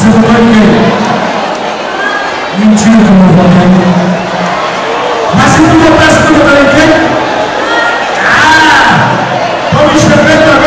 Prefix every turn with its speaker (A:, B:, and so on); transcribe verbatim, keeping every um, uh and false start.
A: Mentira que eu não vou ter. Mas se tu botasse tudo para ninguém, ah, estou me escrevendo agora.